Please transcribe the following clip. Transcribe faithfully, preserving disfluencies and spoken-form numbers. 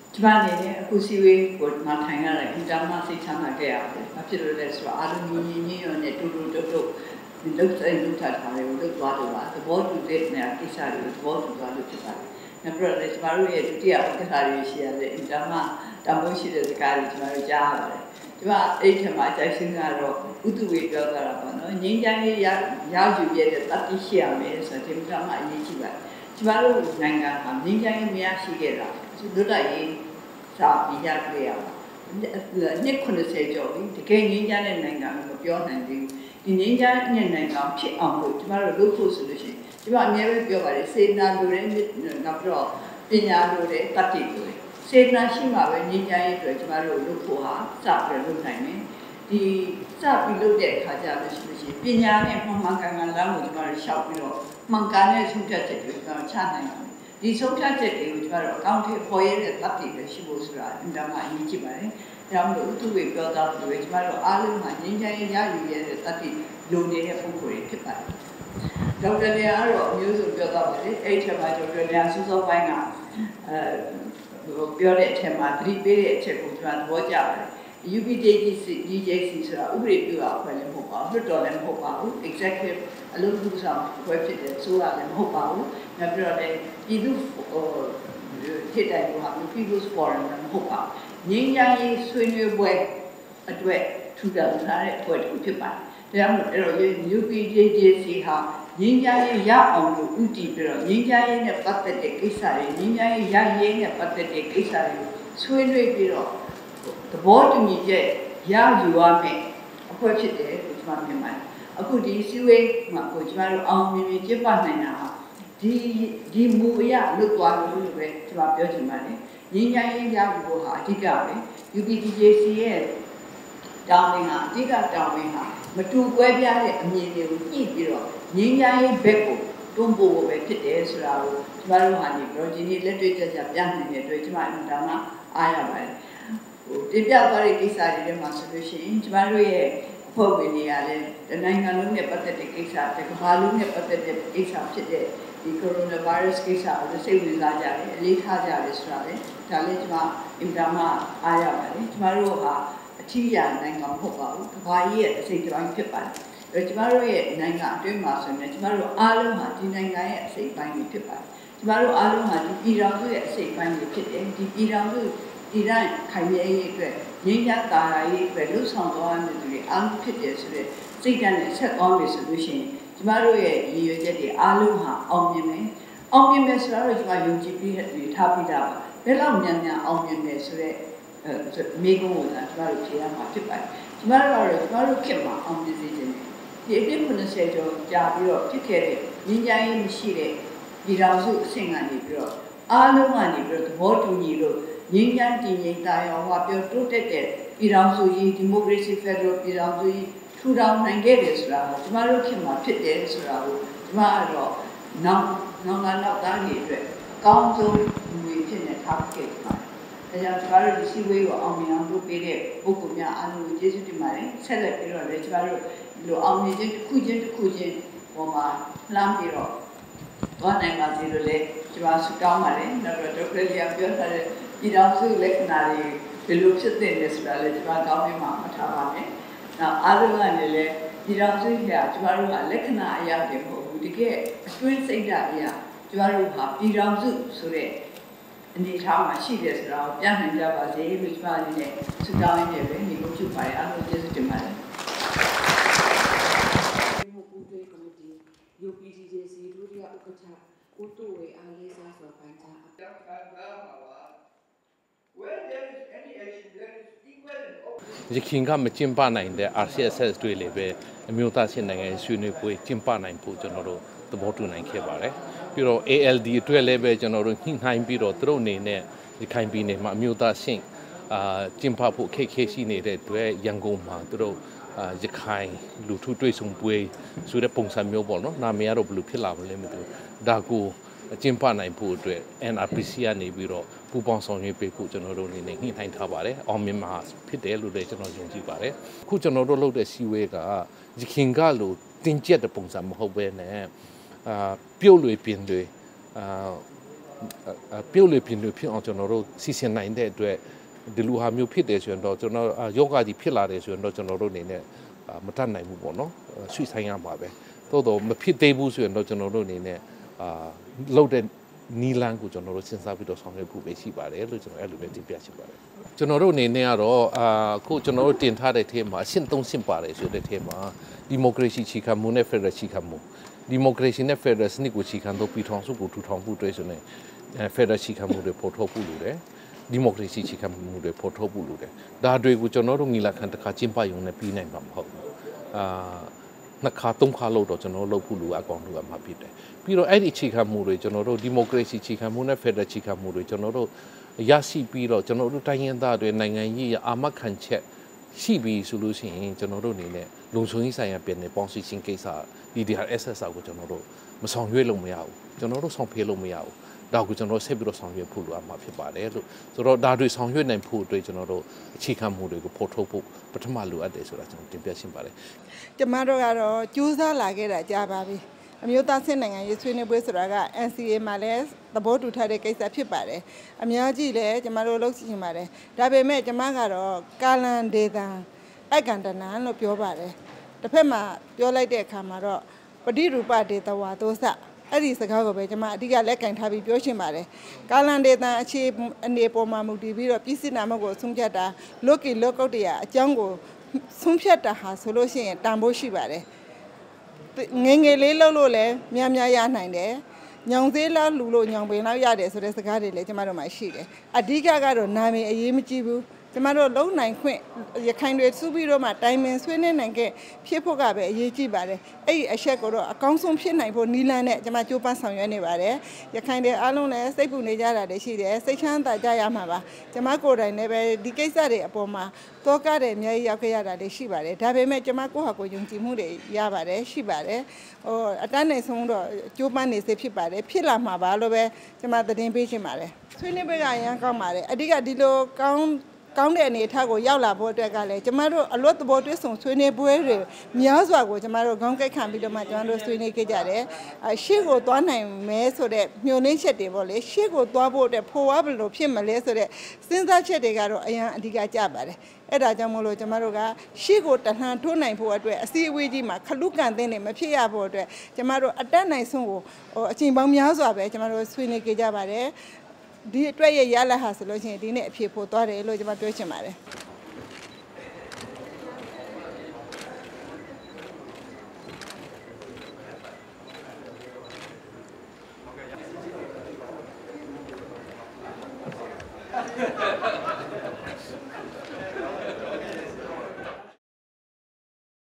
ကျမအနေနဲ့အခုစီဝေးကိုမှထိုင်ရတယ်အင်တာမစိတ်ချမ်းသာခဲ့ရတယ်။ဘာဖြစ်လို့လဲဆိုတော့အားလုံးညီညီညွတ်ညွတ်နဲ့တူတူတုတ်တုတ်ဒီလုတ်ဆိုင်လုတ်ထားတာတွေကိုလုတ်သွားတယ်ပါသဘောတူတဲ့နေရာကိစ္စတွေသဘောတူသွားလို့ဖြစ်ပါတယ်။နောက်ပြီးတော့လည်းကျမတို့ရဲ့ဒုတိယဥက္ကဋ္ဌတွေရှိရတဲ့အင်တာမတမိုးရှိတဲ့စကားတွေကျမတို့ကြားရပါတယ်။ကျမအဲ့ထက်မှာအကြိုက်ဆုံးကတော့ဥတုဝေပြောတာပေါ့နော်။ငြိမ်းချမ်းရေးရရယူရတဲ့တတိရှိရမယ်ဆိုတော့ဒီကမှအရေးကြီးပါတယ်။ကျမတို့နိုင်ငံမှာငြိမ်းချမ်းရေးမရရှိခဲ့တာလွတ်လပ်ရေးစာပြီးရခဲ့ရပါနှစ်ခုနှစ်ဆယ်ကျော်ပြီတကယ်ငြိမ်းချမ်းတဲ့နိုင်ငံကိုမပြောနိုင်သေးဘူးဒီငြိမ်းချမ်းတဲ့နိုင်ငံဖြစ်အောင်လို့ကျမတို့လုပ်ဖို့ဆိုလို့ရှိရင်ကျမအများပဲပြောပါတယ်စေနာလိုတဲ့နောက်ပြီးတော့ပညာလိုတဲ့တတ်တည်လိုတဲ့စေနာရှိမှပဲငြိမ်းချမ်းရေးအတွက်ကျမတို့လုပ်ဖို့ဟာစပြီးလုပ်နိုင်မယ်ဒီစပြီးလုပ်တဲ့အခါကျလို့ရှိလို့ရှိရင်ပညာနဲ့မှန်မှန်ကန်ကန်လမ်းကိုကျမတို့ရှောက်ပြီးတော့မှန်ကန်တဲ့ဆုံးဖြတ်ချက်တွေကျမတို့ချနိုင်အောင်ဒီဆုံးဖြတ်ချက်တွေကိုကျမတို့အကောင့်ထဲပေါ်ရတဲ့တပ်တွေပဲရှိဖို့ဆိုတာအင်တာမှာအရေးကြီးပါတယ်။ဒါမှမဟုတ်သူ့ကိုပြောတော့လို့ကျမတို့အားလုံးမှာငြိမ်းချမ်းရေးရယူရတဲ့တပ်တွေလိုနေတဲ့ပုံကိုယ်တွေဖြစ်ပါတယ်။ဒေါက်တာလျာကတော့အမျိုးစုံပြောတော့ပါတယ်။အဲ့ဒီမှာဒေါက်တာလျာစူးစောပိုင်းကအဲပြောတဲ့အချက်မှာသတိပေးတဲ့အချက်ကိုကျမသဘောကျပါတယ်။ U P D J C D J C ဆိုတာဥပဒေပြုတာဖွဲ့လည်းမဟုတ်ပါဘူးလွှတ်တော်လည်းမဟုတ်ပါဘူး executive အလုပ်လုပ်ဆောင်ဖွဲ့ဖြစ်တဲ့ဆိုတာလည်းမဟုတ်ပါဘူးနောက်ပြီးတော့လည်းပြည်သူဟိုထိတိုင်ကဟာ People's Forum လည်းမဟုတ်ပါဘူးငြိမ်းချမ်းရေးဆွေးနွေးပွဲအတွက်ထူထောင်ထားတဲ့အဖွဲ့တစ်ခုဖြစ်ပါတယ်ဒါကြောင့်မို့အဲ့တော့ U P D J C ဟာငြိမ်းချမ်းရေးရအောင်လို့ဥတည်ပြီးတော့ငြိမ်းချမ်းရေးနဲ့ပတ်သက်တဲ့ကိစ္စတွေငြိမ်းချမ်းရေးရရေးနဲ့ပတ်သက်တဲ့ကိစ္စတွေဆွေးနွေးပြီးတော့သဘောတူညီချက်ရယူရမယ်အဖွဲ့ဖြစ်တယ်လို့ကျွန်တော်မြင်ပါတယ်အခုဒီစီဝေးမှာကိုကျွန်တော်တို့အောင်မြင်မြင်ကျင်းပနိုင်တာဒီဒီမူအရလွတ်သွားလို့လို့ပဲကျွန်တော်ပြောချင်ပါတယ်ငြိမ်းချမ်းရေးရယူဖို့ဟာအဓိကပဲ U P D J C ရဲ့တောင်းဝင်ဟာအဓိကတောင်းဝင်ဟာမတူကွဲပြားတဲ့အမြင်တွေကိုညှိပြီးတော့ငြိမ်းချမ်းရေးဘက်ကိုတွန်းပို့ဖို့ပဲဖြစ်တယ်ဆိုတာကိုကျွန်တော်တို့ဟာဒီ project လေးလက်တွေ့ကျကျပြနိုင်တဲ့အတွက်ကျွန်တော်ဒါမှအားရပါတယ်တင်ပြသွားတဲ့ကိစ္စတွေထဲမှာဆိုလို့ရှိရင်ကျမတို့ရဲ့အဖွဲ့ဝင်တွေကလည်းနိုင်ငံလုံးနဲ့ပတ်သက်တဲ့ကိစ္စတစ်ကမ္ဘာလုံးနဲ့ပတ်သက်တဲ့ကိစ္စဖြစ်တဲ့ဒီ coronavirus ကိစ္စကိုစိတ်ဝင်စားကြတယ်အလေးထားကြတယ်ဆိုတာလေဒါလည်းကျမအင်တာမအားရပါတယ်ကျမတို့ဟာအထီးရနိုင်ငံမဟုတ်ပါဘူးကမ္ဘာကြီးရဲ့အစိတ်အပိုင်းဖြစ်ပါတယ်အဲကျမတို့ရဲ့နိုင်ငံအတွင်းမှာဆိုရင်ကျမတို့အားလုံးဟာဒီနိုင်ငံရဲ့အစိတ်အပိုင်းဖြစ်ပါတယ်ကျမတို့အားလုံးဟာဒီပြည်တော်စုရဲ့အစိတ်အပိုင်းဖြစ်တယ်ဒီပြည်တော်စုဒီတိုင်းခိုင်မြဲရေးအတွက်ငြိမ်းချမ်းသာယာရေးအတွက်လှုပ်ဆောင်သွားရမယ့်သူတွေအားလုံးဖြစ်တယ်ဆိုတဲ့စိတ်ဓာတ်နဲ့ဆက်ကောင်းပြီဆိုလို့ရှိရင်ကျမတို့ရဲ့ရည်ရွယ်ချက်တွေအားလုံးဟာအောင်မြင်မယ်အောင်မြင်မယ်ဆိုတော့ကျမယုံကြည်ပြီးထားပြီးသားပါဘယ်လောက်မြန်မြန်အောင်မြင်မယ်ဆိုတဲ့မိကုံးကိုသာကျမတို့ဖြေရမှာဖြစ်ပါတယ်ကျမတို့ကတော့ကျမတို့ခင်မှာအောင်မြင်စေချင်တယ်ဒီအဖြစ်ခုနှစ်ဆယ်ကျော်ကြာပြီးတော့ဖြစ်ခဲ့တဲ့ငြိမ်းချမ်းရေးမရှိတဲ့ဒီတော်စုအဆင့်ကနေပြီးတော့အားလုံးကနေပြီးတော့သဘောတူညီလို့ငြိမ်းချမ်းတည်ငြိမ်သာယာဝပြောတိုးတက်တဲ့ပြည်ထောင်စုကြီးဒီမိုကရေစီဖက်ဒရယ်ပြည်ထောင်စုကြီးထူထောင်နိုင်ခဲ့တယ်ဆိုတာကိုကျမတို့ခင်မှာဖြစ်တယ်ဆိုတာကိုကျမကတော့နောက်နောက်နောက်သားတွေအတွက်အကောင်းဆုံးလူတွေဖြစ်နေထားခဲ့ပါတယ်။ဒါကြောင့်ကျမတို့ဒီစီဝေးကိုအောင်မြင်အောင်လုပ်ပေးတဲ့ပုဂ္ဂိုလ်များအားလုံးကိုကျေးဇူးတင်ပါတယ်။ဆက်လက်ပြီးတော့လည်းကျမတို့ဒီလိုအောင်မြင်ခြင်းတစ်ခုချင်းတစ်ခုချင်းပေါ်မှာလှမ်းပြီးတော့သွားနိုင်ပါစေလို့လည်းကျမဆုတောင်းပါတယ်။နောက်တော့ဒေါက်တာလျာပြောထားတဲ့ဒီတော့စုလက္ခဏာတွေဘယ်လိုဖြစ်တဲ့လဲဆိုတာလည်းကျမကောင်းပြီးမှမှတ်ထားပါမယ်။နောက်အားလုံးကနေလည်းဒီတော့စုကကျမတို့ကလက္ခဏာအရာတွေမဟုတ်ဘူးတကယ်အတွင်းစိတ်ဓာတ်အရာကျမတို့ဟာပြည်တော်စုဆိုတဲ့အနေအထားမှာရှိတယ်ဆိုတာကိုပြနိုင်ကြပါစေလို့ကျမအနေနဲ့ဆုတောင်းရင်းနဲ့ပဲညီကိုချူပါရအားလုံးကျေးဇူးတင်ပါတယ်။ U P D J C ဒုတိယဥက္ကဋ္ဌဦးတူဝေအားလေးစားစွာပန်ကြားရခင်ကမကျင်းပနိုင်တဲ့ R C S S တွေလည်းပဲအမျိုးသားစစ်နိုင်ငံဆွေးနွေးပွဲကျင်းပနိုင်ဖို့ကျွန်တော်တို့သဘောတူနိုင်ခဲ့ပါတယ်ပြီးတော့ A L D အတွက်လည်းပဲကျွန်တော်တို့ညှိနှိုင်းပြီးတော့သူတို့အနေနဲ့ရခိုင်ပြည်နယ်မှာအမျိုးသားစစ်အာကျင်းပဖို့ခက်ခဲရှိနေတဲ့အတွက်ရန်ကုန်မှာသူတို့အာရခိုင်လူထုတွေ့ဆုံပွဲဆိုတဲ့ပုံစံမျိုးပေါ့နော်နာမည်ကတော့ဘယ်လိုဖြစ်လာမလဲမသိဘူးဒါကိုကျင်းပနိုင်ဖို့အတွက် N R P C ကနေပြီးတော့ပူပေါင်းဆောင်ရွက်ပေးဖို့ကျွန်တော်တို့အနေနဲ့ညှိနှိုင်းထားပါတယ်အောင်မြင်မှာဖြစ်တယ်လို့လည်းကျွန်တော်ယုံကြည်ပါတယ်အခုကျွန်တော်တို့လုပ်တဲ့စီဝဲကရခင်ကလို့တင်းကျပ်တဲ့ပုံစံမဟုတ်ဘဲနဲ့အာပြုတ်လွေပြင်းတွေအာပြုတ်လေပြင်းလို့ဖြစ်အောင်ကျွန်တော်တို့စီစဉ်နိုင်တဲ့အတွက်ဒီလူဟာမျိုးဖြစ်တယ်ဆိုရင်တော့ကျွန်တော်ယောဂကြီးဖြစ်လာတယ်ဆိုရင်တော့ကျွန်တော်တို့အနေနဲ့မတတ်နိုင်ဘူးပေါ့နော်ဆွေးဆိုင်ရမှာပဲသို့တော့မဖြစ်သေးဘူးဆိုရင်တော့ကျွန်တော်တို့အနေနဲ့အာလှုပ်တဲ့နီလန်းကိုကျွန်တော်တို့စဉ်းစားပြီးတော့ဆောင်ရွက်ဖို့ပဲရှိပါတယ်လို့ကျွန်တော်အဲ့လိုပဲတင်ပြချင်ပါတယ်ကျွန်တော်တို့အနေနဲ့ကတော့အာခုကျွန်တော်တို့တင်ထားတဲ့ထဲမှာအဆင့်သုံးဆင့်ပါတယ်ဆိုတဲ့ထဲမှာဒီမိုကရေစီချီခံမှုနဲ့ဖက်ဒရယ်ချီခံမှုဒီမိုကရေစီနဲ့ဖက်ဒရယ်စနစ်ကိုချီခံတော့ပြည်ထောင်စုကိုထူထောင်ဖို့အတွက်ဆိုရင်ဖက်ဒရယ်ချီခံမှုတွေပေါ်ထုတ်ဖို့လိုတယ်ဒီမိုကရေစီချီခံမှုတွေပေါ်ထုတ်ဖို့လိုတယ်ဒါတွေကိုကျွန်တော်တို့ညီလာခံတစ်ခါကျင်းပရုံနဲ့ပြီးနိုင်မှာမဟုတ်ဘူးအာနှစ်ခါသုံးခါလို့တော့ကျွန်တော်လုပ်ဖို့လိုအကောင်လို့အမှာဖြစ်တယ်ပြီးတော့အဲ့ဒီချီခံမှုတွေကျွန်တော်တို့ဒီမိုကရေစီချီခံမှုနဲ့ဖက်ဒရယ်ချီခံမှုတွေကျွန်တော်တို့ရရှိပြီးတော့ကျွန်တော်တို့တိုင်းရင်းသားတွေနိုင်ငံရေးအာမခံချက်ရှိပြီဆိုလို့ရှိရင်ကျွန်တော်တို့အနေနဲ့လုံခြုံရေးဆိုင်ရာပြည်နယ်ပေါင်းစည်းခြင်းကိစ္စ D D R S S ကိုကျွန်တော်တို့မဆောင်ရွက်လို့မရဘူးကျွန်တော်တို့ဆောင်ဖေးလို့မရဘူးဒါကိုကျွန်တော်ဆက်ပြီးတော့ဆောင်ရွက်ဖို့လိုအပ်မှာဖြစ်ပါတယ်လို့ဆိုတော့ဒါတွေဆောင်ရွက်နိုင်ဖို့အတွက်ကျွန်တော်တို့အခြေခံမှုတွေကိုဖော်ထုတ်ဖို့ပထမလိုအပ်တယ်ဆိုတာကျွန်တော်တင်ပြရှင်းပါတယ်ကျမတို့ကတော့ကြိုးစားလာခဲ့တာကြားပါပြီအမျိုးသားစစ်နိုင်ငံရေးဆွေးနွေးပွဲဆိုတာက N C A မှာလည်းသဘောတူထားတဲ့ကိစ္စဖြစ်ပါတယ်အများကြီးလည်းကျမတို့လုပ်ချင်ပါတယ်ဒါပေမဲ့ကျမကတော့ကာလန်ဒေသံအိုက်ကန်တနန်လို့ပြောပါတယ်တစ်ဖက်မှာပြောလိုက်တဲ့အခါမှာတော့ပဋိရူပဒေတဝါသောစအဲ့ဒီစကားကိုပဲကျမအဓိကလက်ကင်ထားပြီးပြောရှင်းပါတယ်ကာလန်ဒေသံအခြေအနေပေါ်မှာမူတည်ပြီးတော့ပြည်စည်းနာမကိုဆုံးဖြတ်တာလောကီလောကုတ်တရားအကြောင်းကိုဆုံးဖြတ်တာဟာဆိုလို့ရှိရင်တန်ဖိုးရှိပါတယ်ငယ်ငယ်လေးလှုပ်လို့လည်းများများရနိုင်တယ်ညောင်သေးလားလူလို့ညောင်ပင်လောက်ရတယ်ဆိုတဲ့စကားတွေလည်းကျမတို့မှာရှိတယ်အဓိကကတော့နာမည်အရေးမကြီးဘူးကျမတို့လုံနိုင်ခွင့်ရခိုင်တွေစုပြီးတော့မှတိုင်ပင်ဆွေးနွေးနိုင်ခဲ့ဖြစ်ဖို့ကပဲအရေးကြီးပါတယ်အဲ့ဒီအချက်ကိုတော့အကောင်းဆုံးဖြစ်နိုင်ဖို့နီးလန်းနဲ့ကျမကြိုးပမ်းဆောင်ရွက်နေပါတယ်ရခိုင်တွေအားလုံးလည်းစိတ်ပူနေကြတာတွေရှိတယ်စိတ်ချမ်းသာကြရမှာပါကျမကိုယ်တိုင်လည်းပဲဒီကိစ္စတွေအပေါ်မှာတောကတဲ့အများကြီးရောက်ခဲ့ရတာတွေရှိပါတယ်ဒါပေမဲ့ကျမကိုယ့်ဟာကိုယ်ယုံကြည်မှုတွေရပါတယ်ရှိပါတယ်ဟိုအတန်းနိုင်ဆုံးတော့ကြိုးပမ်းနေစေဖြစ်ပါတယ်ဖြစ်လာမှာပါလို့ပဲကျမသတင်းပေးချင်ပါတယ်ဆွေးနွေးပွဲကအရန်ကောင်းပါတယ်အဓိကဒီလိုကောင်းကောင်းတဲ့အနေအထားကိုရောက်လာဖို့အတွက်ကလည်းကျမတို့အလွတ်သဘောတွေ့ဆုံဆွေးနွေးပွဲတွေများစွာကိုကျမတို့ခေါင်းကိုက်ခံပြီးတော့မှကျမတို့ဆွေးနွေးခဲ့ကြတယ်အရှေ့ကိုသွားနိုင်မယ်ဆိုတဲ့မျှော်လင့်ချက်တွေပေါ့လေရှေ့ကိုသွားဖို့အတွက်ဖိုးဝါဘယ်လိုဖြစ်မလဲဆိုတဲ့စဉ်းစားချက်တွေကတော့အရန်အဓိကကြပါတယ်အဲ့ဒါကြောင့်မို့လို့ကျမတို့ကရှေ့ကိုတလှန်ထိုးနိုင်ဖို့အတွက်အစည်းအဝေးကြီးမှာခလုကန်သိန်းတွေမဖြစ်ရဖို့အတွက်ကျမတို့အတက်နိုင်ဆုံးကိုဟိုအချိန်ပေါင်းများစွာပဲကျမတို့ဆွေးနွေးခဲ့ကြပါတယ်ဒီအတွက်ရရလာဟာဆိုလို့ရှိရင်ဒီနေ့အဖြစ်ဖို့သွားတယ်လို့ကျွန်မပြောချင်ပါတယ်